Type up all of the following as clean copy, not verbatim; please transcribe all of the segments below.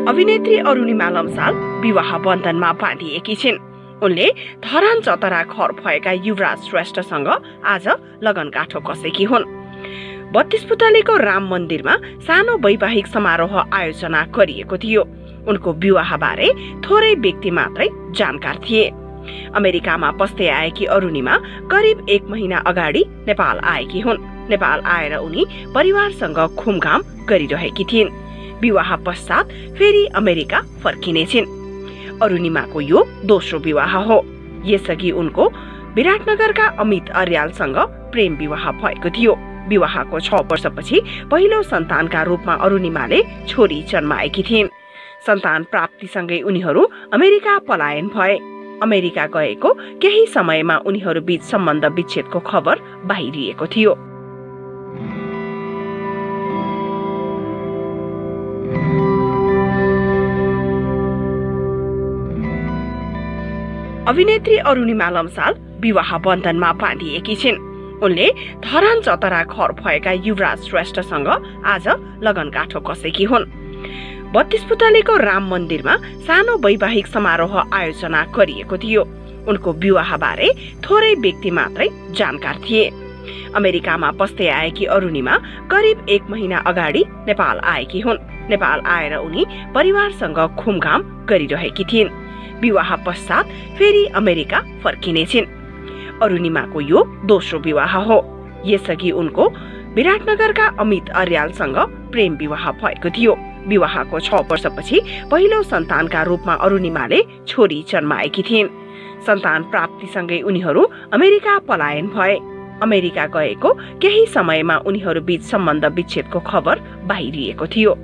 अभिनेत्री अरुणिमा लम्साल विवाह बन्धनमा बाँधिएकी छिन्। उनले धरान चतरा घर भएका युवराज श्रेष्ठसँग आज लगनगाँठो कसेकी हुन्। 32 पुतलीको राम मन्दिरमा सानो वैवाहिक समारोह आयोजना गरिएको थियो। उनको विवाहबारे थोरै व्यक्ति मात्रै जानकार थिए। अमेरिकामा बस्दै आएकी अरुणिमा करिब 1 महिना अगाडि नेपाल आएकी हुन्। नेपाल आएर उनी परिवारसँग घुमघाम गरिरहेकी थिइन्। विवाह पश्चात फेरि अमेरिका फर्किने छिन्। अरुणिमाको यो दोस्रो विवाह हो। यसअघि उनको विराटनगरका अमित अर्यालसँग प्रेम विवाह भएको थियो। विवाहको 6 वर्षपछि पहिलो सन्तानका रूपमा अरुणिमाले छोरी जन्माएकी थिइन्। सन्तान प्राप्तिसँगै उनीहरू अमेरिका पलायन भए। अमेरिका गएको केही समयमा उनीहरू बीच सम्बन्ध विच्छेदको खबर बाहिरिएको थियो। अभिनेत्री अरुणिमा लम्साल विवाह बन्धनमा बाँधिएकी छिन्। उनले धरान चतरा घर भएका युवराज श्रेष्ठसँग आज लगनगाँठो कसेकी हुन्। 32 पुतलीको राम मन्दिरमा सानो वैवाहिक समारोह आयोजना गरिएको थियो। उनको विवाहबारे थोरै व्यक्ति मात्रै जानकार थिए। अमेरिकामा बस्दै आएकी अरुणिमा करिब 1 महिना अगाडि नेपाल आएकी हुन्। नेपाल आएर उनी परिवारसँग घुमघाम गरिरहेकी थिइन्। विवाह पश्चात फेरि अमेरिका फर्किने छिन्। अरुणिमाको यो दोस्रो विवाह हो। यसअघि उनको विराटनगरका अमित अर्यालसँग प्रेम विवाह भएको थियो। विवाहको 6 वर्षपछि पहिलो सन्तानका रूपमा अरुणिमाले छोरी जन्माएकी थिइन्। सन्तान प्राप्तिसँगै उनीहरू अमेरिका पलायन भए। अमेरिका गएको केही समयमा उनीहरू बीच सम्बन्ध विच्छेदको खबर बाहिरिएको थियो।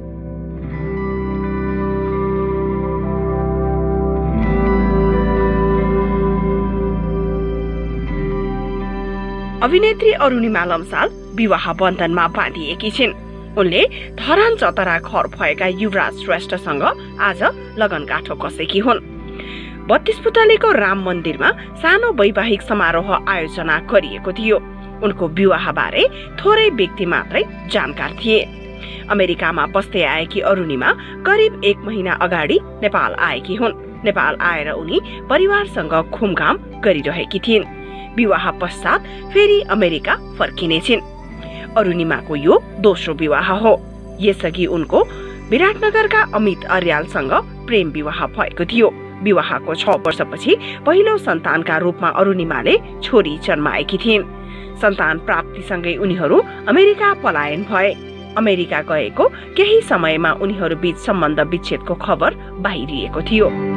अभिनेत्री अरुणिमा लम्साल विवाह बन्धनमा बाँधिएकी छिन्। उनले धरान चतरा घर भएका युवराज श्रेष्ठसँग आज लगनगाँठो कसेकी हुन्। 32 पुतलीको राम मन्दिरमा सानो वैवाहिक समारोह आयोजना गरिएको थियो। उनको विवाहबारे थोरै व्यक्ति मात्रै जानकार थिए। अमेरिकामा बस्दै आएकी अरुणिमा करिब 1 महिना अगाडि नेपाल आएकी हुन्। नेपाल आएर उनी परिवारसँग घुमघाम गरिरहेकी थिइन्। विवाह पश्चात फेरि अमेरिका फर्किने छिन्। अरुणिमाको यो दोस्रो विवाह हो। यसअघि उनको विराटनगरका अमित अर्यालसँग प्रेम विवाह भएको थियो। विवाहको 6 वर्षपछि पहिलो सन्तानका रूपमा अरुणिमाले छोरी जन्माएकी थिइन्। सन्तान प्राप्तिसँगै उनीहरू अमेरिका पलायन भए। अमेरिका गएको केही समयमा उनीहरू बीच सम्बन्ध विच्छेदको खबर बाहिरिएको थियो।